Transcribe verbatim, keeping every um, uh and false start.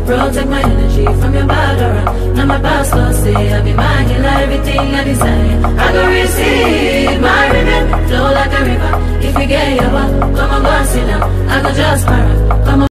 Protect my energy from your bad aura. Now my pastor say I be my healer, everything I desire. I go receive my rhythm, flow like a river. If you get your back, come on, go and sit down. I go just para.